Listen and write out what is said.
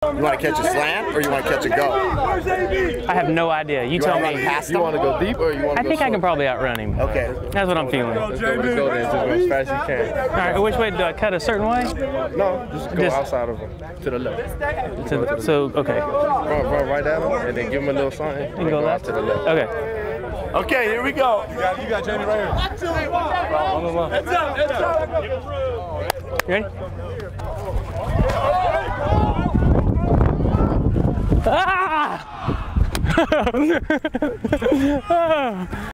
You want to catch a slant or you want to catch a go? I have no idea. You tell me. You want to go deep or you want to go I think I can probably outrun him. Okay. That's what I'm feeling. Let's go with the go then. Just go as fast as you can. All right, which way? Do I cut a certain way? No, just go outside of him. To the left. So, okay. Run right at him and then give him a little something. And go out to the left. Okay. Okay, here we go. You got Jamie right here. Heads up, heads up. You ready? Ah!